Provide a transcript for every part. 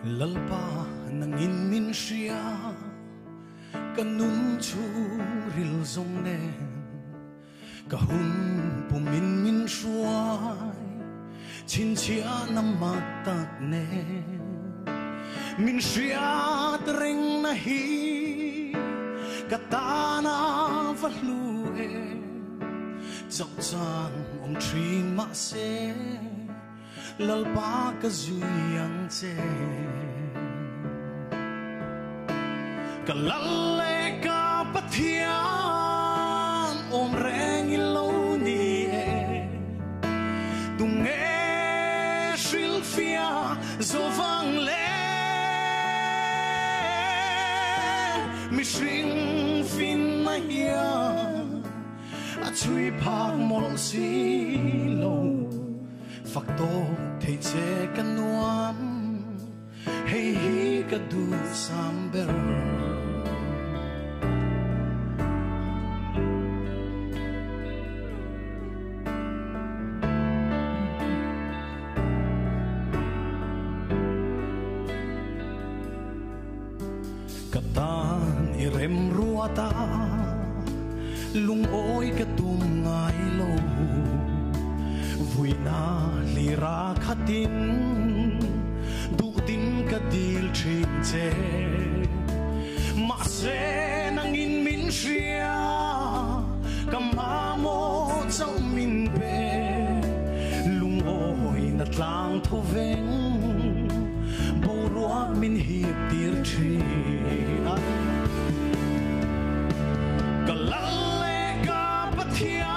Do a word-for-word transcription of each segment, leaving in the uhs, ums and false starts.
lalpa nangin min siya kanun chu ril zong ne kahun pumin min shuai chin chia nam matak ne min siya tring na hi katana value chok chan om tri ma se lalpa ka zuyang che kalale ka pathian om reng ilo ni e tung e shil fia zovang le mi shing fin na ya a chui phak mol si lo phak to thei che kan nuam hey hi ka du samber katan irem ruata lung oi ka tum ngai lo vui na lira khatin du tin ka dil thin che ma se nang in min shia kama mo chau min pe lung oi na tlang tho veng bo ruak min hi tir thi kalale ka pathia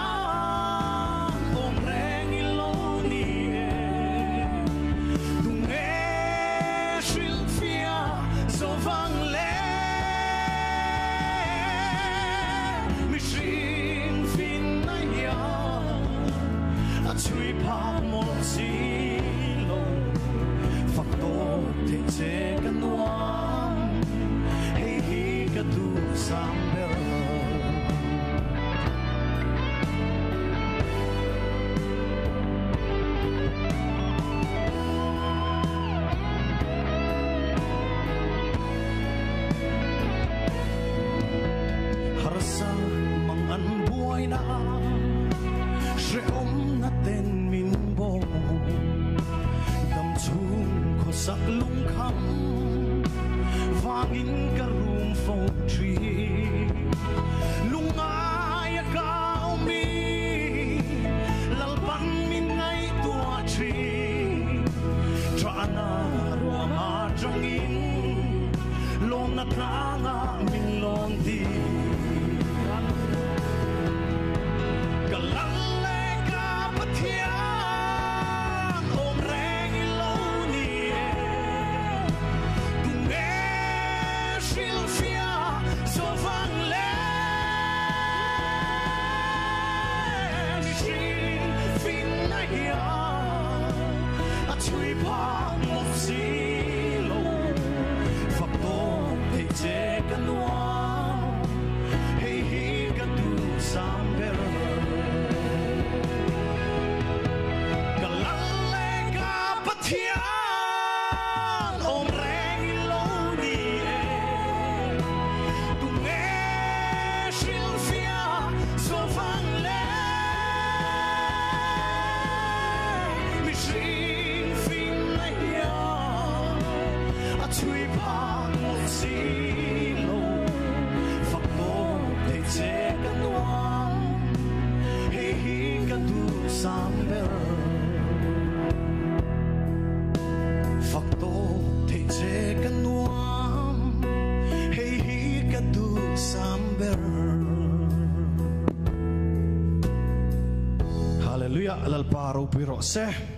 chui phak mol si lo phak to thei che kan nuam hey hi ka du samber harsa mang an buai na she om na ten min bo dam chung kho sak lung kham vangin ka room for tree lung ai ka mi lalpan min ngai tua tree trana ro ma jongin lon na tranga min lon di kalang chui phak mol si lo phak to thei che kan nuam hey hi ka du samber kalale ka pathia om reng lo ni e tu me shil fia so vang le mi shi chui phak mol si lo phak to thei che kan nuam hey hi ka du samber phak to thei che kan nuam hey hi ka du samber hallelujah lalpa ro piro se